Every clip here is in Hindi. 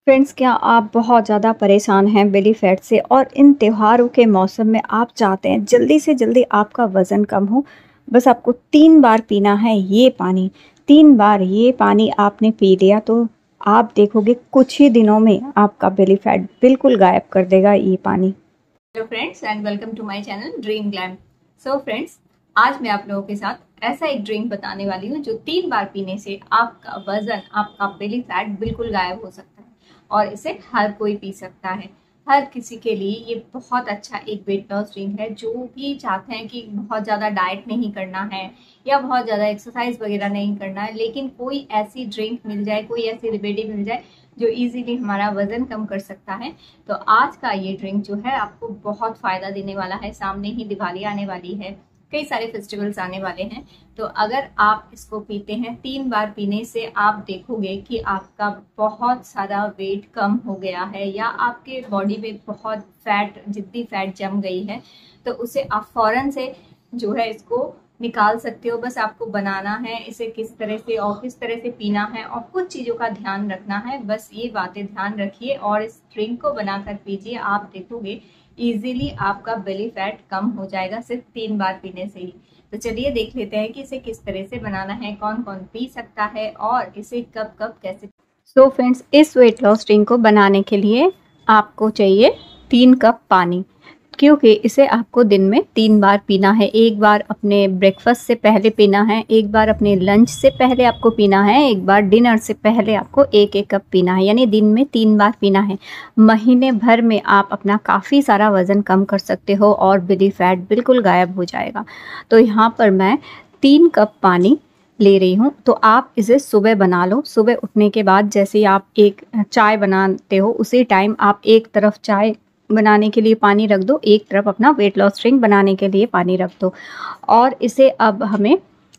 फ्रेंड्स, क्या आप बहुत ज़्यादा परेशान हैं बेली फैट से और इन त्योहारों के मौसम में आप चाहते हैं जल्दी से जल्दी आपका वज़न कम हो। बस आपको 3 बार पीना है ये पानी। 3 बार ये पानी आपने पी लिया तो आप देखोगे कुछ ही दिनों में आपका बेली फैट बिल्कुल गायब कर देगा ये पानी। Hello friends and welcome to my channel Dream Glam. So friends, आज मैं आप लोगों के साथ ऐसा एक ड्रिंक बताने वाली हूँ जो 3 बार पीने से आपका वजन, आपका बेली फैट बिल्कुल गायब हो सकता है और इसे हर कोई पी सकता है। हर किसी के लिए ये बहुत अच्छा एक वेट लॉस ड्रिंक है। जो भी चाहते हैं कि बहुत ज़्यादा डाइट नहीं करना है या बहुत ज़्यादा एक्सरसाइज वगैरह नहीं करना है, लेकिन कोई ऐसी ड्रिंक मिल जाए, कोई ऐसी रेमेडी मिल जाए जो इजीली हमारा वजन कम कर सकता है, तो आज का ये ड्रिंक जो है आपको बहुत फायदा देने वाला है। सामने ही दिवाली आने वाली है, कई सारे फेस्टिवल्स आने वाले हैं, तो अगर आप इसको पीते हैं 3 बार पीने से आप देखोगे कि आपका बहुत सारा वेट कम हो गया है या आपके बॉडी में बहुत फैट, जितनी फैट जम गई है तो उसे आप फौरन से जो है इसको निकाल सकते हो। बस आपको बनाना है इसे किस तरह से और किस तरह से पीना है और कुछ चीज़ों का ध्यान रखना है। बस ये बातें ध्यान रखिए और इस ड्रिंक को बनाकर पीजिए। आप देखोगे इजीली आपका बेली फैट कम हो जाएगा सिर्फ 3 बार पीने से ही। तो चलिए देख लेते हैं कि इसे किस तरह से बनाना है, कौन कौन पी सकता है और इसे कब कब कैसे। सो फ्रेंड्स, इस वेट लॉस ड्रिंक को बनाने के लिए आपको चाहिए 3 कप पानी, क्योंकि इसे आपको दिन में 3 बार पीना है। एक बार अपने ब्रेकफास्ट से पहले पीना है, एक बार अपने लंच से पहले आपको पीना है, एक बार डिनर से पहले आपको एक एक कप पीना है, यानी दिन में 3 बार पीना है। महीने भर में आप अपना काफ़ी सारा वज़न कम कर सकते हो और बेली फैट बिल्कुल गायब हो जाएगा। तो यहाँ पर मैं 3 कप पानी ले रही हूँ। तो आप इसे सुबह बना लो। सुबह उठने के बाद जैसे ही आप एक चाय बनाते हो उसी टाइम आप एक तरफ चाय बनाने के लिए पानी रख दो, एक तरफ अपना वेट लॉस ड्रिंक बनाने के लिए पानी रख दो। और इसे अब हमें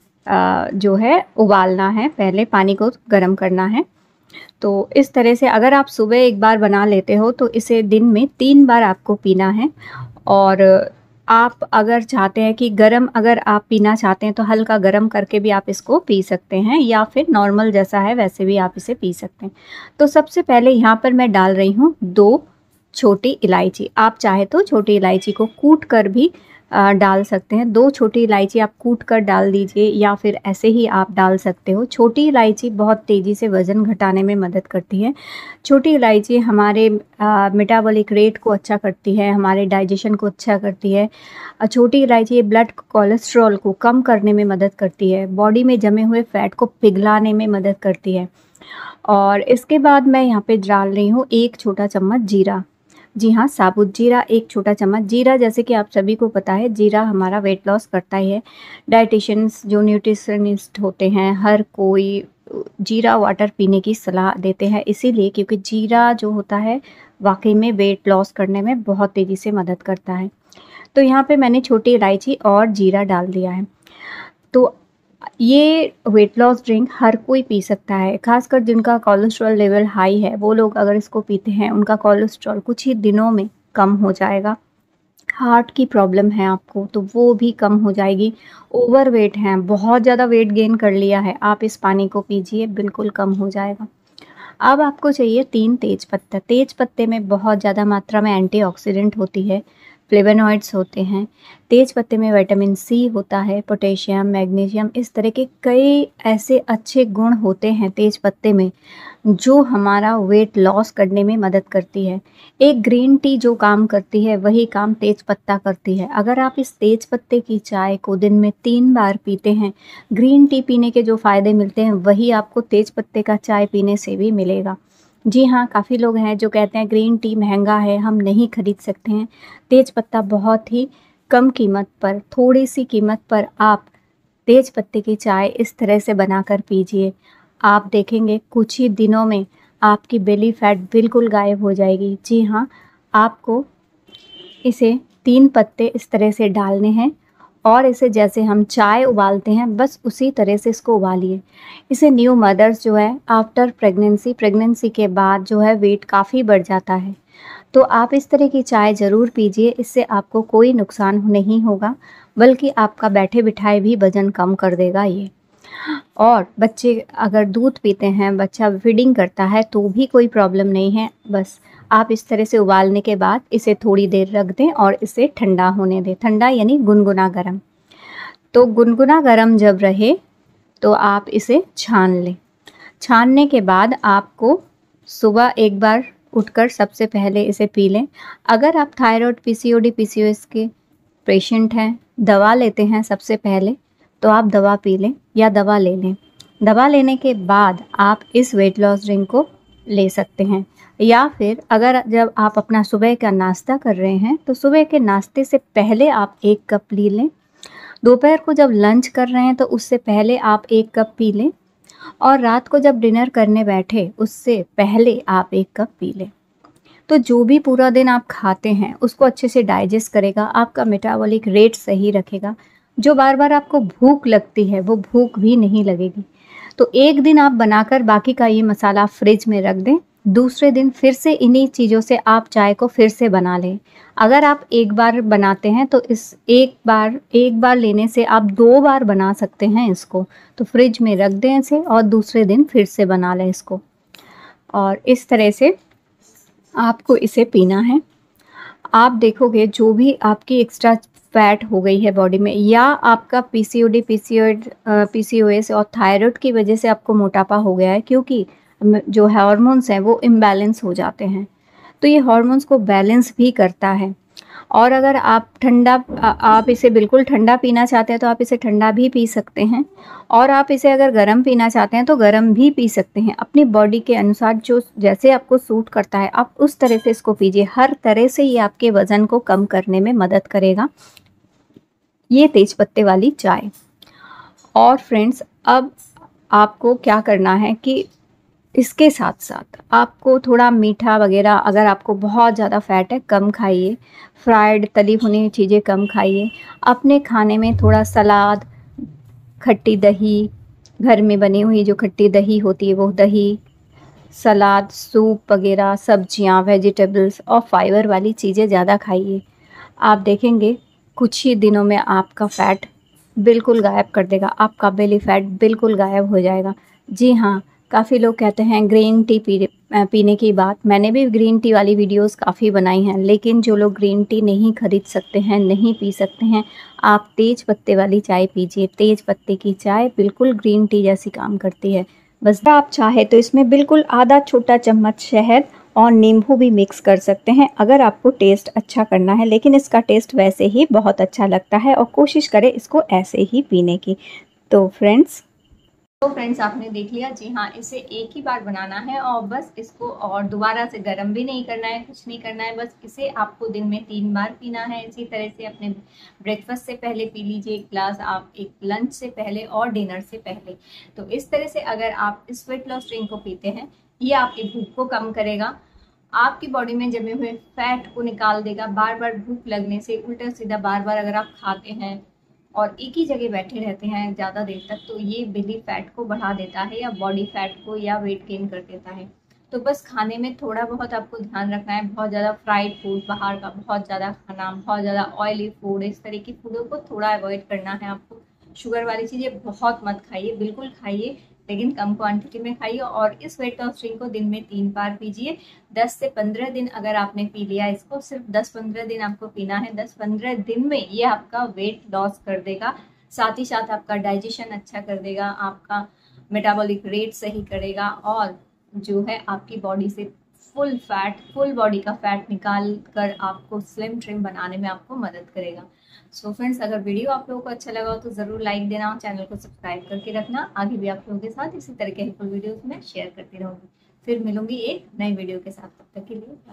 जो है उबालना है, पहले पानी को गर्म करना है। तो इस तरह से अगर आप सुबह एक बार बना लेते हो तो इसे दिन में 3 बार आपको पीना है। और आप अगर चाहते हैं कि गरम अगर आप पीना चाहते हैं तो हल्का गरम करके भी आप इसको पी सकते हैं, या फिर नॉर्मल जैसा है वैसे भी आप इसे पी सकते हैं। तो सबसे पहले यहाँ पर मैं डाल रही हूँ 2 छोटी इलायची। आप चाहे तो छोटी इलायची को कूट कर भी डाल सकते हैं। 2 छोटी इलायची आप कूट कर डाल दीजिए या फिर ऐसे ही आप डाल सकते हो। छोटी इलायची बहुत तेज़ी से वज़न घटाने में मदद करती है। छोटी इलायची हमारे मेटाबॉलिक रेट को अच्छा करती है, हमारे डाइजेशन को अच्छा करती है। छोटी इलायची ब्लड कोलेस्ट्रॉल को कम करने में मदद करती है, बॉडी में जमे हुए फैट को पिघलाने में मदद करती है। और इसके बाद मैं यहाँ पे डाल रही हूँ 1 छोटा चम्मच जीरा। जी हाँ, साबुत जीरा 1 छोटा चम्मच। जीरा जैसे कि आप सभी को पता है, जीरा हमारा वेट लॉस करता ही है। डाइटिशियंस जो न्यूट्रिशनिस्ट होते हैं, हर कोई जीरा वाटर पीने की सलाह देते हैं, इसीलिए क्योंकि जीरा जो होता है वाकई में वेट लॉस करने में बहुत तेज़ी से मदद करता है। तो यहाँ पे मैंने छोटी इलायची और जीरा डाल दिया है। तो ये वेट लॉस ड्रिंक हर कोई पी सकता है, खासकर जिनका कोलेस्ट्रॉल लेवल हाई है। वो लोग अगर इसको पीते हैं उनका कोलेस्ट्रॉल कुछ ही दिनों में कम हो जाएगा। हार्ट की प्रॉब्लम है आपको तो वो भी कम हो जाएगी। ओवरवेट हैं, बहुत ज़्यादा वेट गेन कर लिया है, आप इस पानी को पीजिए, बिल्कुल कम हो जाएगा। अब आपको चाहिए 3 तेज पत्ता। तेज पत्ते में बहुत ज़्यादा मात्रा में एंटीऑक्सीडेंट होती है, फ्लेवोनॉइड्स होते हैं। तेज पत्ते में विटामिन सी होता है, पोटेशियम, मैग्नीशियम, इस तरह के कई ऐसे अच्छे गुण होते हैं तेज पत्ते में जो हमारा वेट लॉस करने में मदद करती है। एक ग्रीन टी जो काम करती है वही काम तेज पत्ता करती है। अगर आप इस तेज पत्ते की चाय को दिन में 3 बार पीते हैं, ग्रीन टी पीने के जो फ़ायदे मिलते हैं वही आपको तेज पत्ते का चाय पीने से भी मिलेगा। जी हाँ, काफ़ी लोग हैं जो कहते हैं ग्रीन टी महंगा है, हम नहीं खरीद सकते हैं। तेज पत्ता बहुत ही कम कीमत पर, थोड़ी सी कीमत पर आप तेज पत्ते की चाय इस तरह से बनाकर पीजिए। आप देखेंगे कुछ ही दिनों में आपकी बेली फैट बिल्कुल गायब हो जाएगी। जी हाँ, आपको इसे 3 पत्ते इस तरह से डालने हैं और इसे जैसे हम चाय उबालते हैं बस उसी तरह से इसको उबालिए। इसे न्यू मदर्स जो है आफ्टर प्रेगनेंसी के बाद जो है वेट काफ़ी बढ़ जाता है, तो आप इस तरह की चाय ज़रूर पीजिए। इससे आपको कोई नुकसान नहीं होगा, बल्कि आपका बैठे बिठाए भी वज़न कम कर देगा ये। और बच्चे अगर दूध पीते हैं, बच्चा फीडिंग करता है तो भी कोई प्रॉब्लम नहीं है। बस आप इस तरह से उबालने के बाद इसे थोड़ी देर रख दें और इसे ठंडा होने दें। ठंडा यानी गुनगुना गरम। तो गुनगुना गरम जब रहे तो आप इसे छान लें। छानने के बाद आपको सुबह एक बार उठकर सबसे पहले इसे पी लें। अगर आप थायराइड, पीसीओडी, पीसीओएस के पेशेंट हैं, दवा लेते हैं सबसे पहले, तो आप दवा पी लें या दवा ले लें। दवा लेने के बाद आप इस वेट लॉस ड्रिंक को ले सकते हैं। या फिर अगर जब आप अपना सुबह का नाश्ता कर रहे हैं तो सुबह के नाश्ते से पहले आप 1 कप पी लें। दोपहर को जब लंच कर रहे हैं तो उससे पहले आप 1 कप पी लें। और रात को जब डिनर करने बैठे उससे पहले आप 1 कप पी लें। तो जो भी पूरा दिन आप खाते हैं उसको अच्छे से डाइजेस्ट करेगा, आपका मेटाबॉलिक रेट सही रखेगा। जो बार बार आपको भूख लगती है वो भूख भी नहीं लगेगी। तो एक दिन आप बनाकर बाकी का ये मसाला फ्रिज में रख दें। दूसरे दिन फिर से इन्हीं चीज़ों से आप चाय को फिर से बना लें। अगर आप एक बार बनाते हैं तो इस एक बार लेने से आप 2 बार बना सकते हैं इसको। तो फ्रिज में रख दें इसे और दूसरे दिन फिर से बना लें इसको। और इस तरह से आपको इसे पीना है। आप देखोगे जो भी आपकी एक्स्ट्रा फैट हो गई है बॉडी में, या आपका पीसीओडी, पीसीओएस और थायराइड की वजह से आपको मोटापा हो गया है, क्योंकि जो हार्मोन्स हैं वो इम्बैलेंस हो जाते हैं। तो ये हार्मोन्स को बैलेंस भी करता है। और अगर आप इसे बिल्कुल ठंडा पीना चाहते हैं तो आप इसे ठंडा भी पी सकते हैं। और आप इसे अगर गर्म पीना चाहते हैं तो गर्म भी पी सकते हैं। अपनी बॉडी के अनुसार जो जैसे आपको सूट करता है आप उस तरह से इसको पीजिए। हर तरह से ये आपके वज़न को कम करने में मदद करेगा, ये तेज पत्ते वाली चाय। और फ्रेंड्स, अब आपको क्या करना है कि इसके साथ साथ आपको थोड़ा मीठा वगैरह, अगर आपको बहुत ज़्यादा फैट है, कम खाइए। फ्राइड तली भुनी हुई चीज़ें कम खाइए। अपने खाने में थोड़ा सलाद, खट्टी दही, घर में बनी हुई जो खट्टी दही होती है वो दही, सलाद, सूप वगैरह, सब्जियां, वेजिटेबल्स और फाइबर वाली चीज़ें ज़्यादा खाइए। आप देखेंगे कुछ ही दिनों में आपका फ़ैट बिल्कुल गायब कर देगा, आपका बेली फैट बिल्कुल गायब हो जाएगा। जी हाँ, काफ़ी लोग कहते हैं ग्रीन टी पीने की बात। मैंने भी ग्रीन टी वाली वीडियोस काफ़ी बनाई हैं, लेकिन जो लोग ग्रीन टी नहीं खरीद सकते हैं, नहीं पी सकते हैं, आप तेज पत्ते वाली चाय पीजिए। तेज पत्ते की चाय बिल्कुल ग्रीन टी जैसी काम करती है। बस आप चाहे तो इसमें बिल्कुल आधा छोटा चम्मच शहद और नींबू भी मिक्स कर सकते हैं, अगर आपको टेस्ट अच्छा करना है। लेकिन इसका टेस्ट वैसे ही बहुत अच्छा लगता है और कोशिश करें इसको ऐसे ही पीने की। तो फ्रेंड्स आपने देख लिया। जी हाँ, इसे एक ही बार बनाना है और बस इसको और दोबारा से गर्म भी नहीं करना है, कुछ नहीं करना है। बस इसे आपको दिन में 3 बार पीना है। इसी तरह से अपने ब्रेकफास्ट से पहले पी लीजिए 1 ग्लास, आप एक लंच से पहले और डिनर से पहले। तो इस तरह से अगर आप इस वेट लॉस ड्रिंक को पीते हैं, ये आपकी भूख को कम करेगा, आपकी बॉडी में जमे हुए फैट को निकाल देगा। बार बार भूख लगने से उल्टा सीधा बार बार अगर आप खाते हैं और एक ही जगह बैठे रहते हैं ज़्यादा देर तक, तो ये बेली फैट को बढ़ा देता है या बॉडी फैट को या वेट गेन कर देता है। तो बस खाने में थोड़ा बहुत आपको ध्यान रखना है। बहुत ज़्यादा फ्राइड फूड, बाहर का बहुत ज़्यादा खाना, बहुत ज़्यादा ऑयली फूड, इस तरह की फूडों को थोड़ा अवॉइड करना है आपको। शुगर वाली चीज़ें बहुत मत खाइए, बिल्कुल खाइए लेकिन कम क्वांटिटी में खाइए। और इस वेट लॉस ड्रिंक को दिन में 3 बार पीजिए। 10 से 15 दिन अगर आपने पी लिया इसको, सिर्फ 10-15 दिन आपको पीना है। 10-15 दिन में ये आपका वेट लॉस कर देगा, साथ ही साथ आपका डाइजेशन अच्छा कर देगा, आपका मेटाबॉलिक रेट सही करेगा और जो है आपकी बॉडी से फुल बॉडी का फैट निकाल कर आपको स्लिम ट्रिम बनाने में आपको मदद करेगा। सो फ्रेंड्स, अगर वीडियो आप लोगों को अच्छा लगा हो तो ज़रूर लाइक देना और चैनल को सब्सक्राइब करके रखना। आगे भी आप लोगों के साथ इसी तरह के हेल्पफुल वीडियोस में शेयर करती रहूँगी। फिर मिलूंगी एक नई वीडियो के साथ, तब तक के लिए।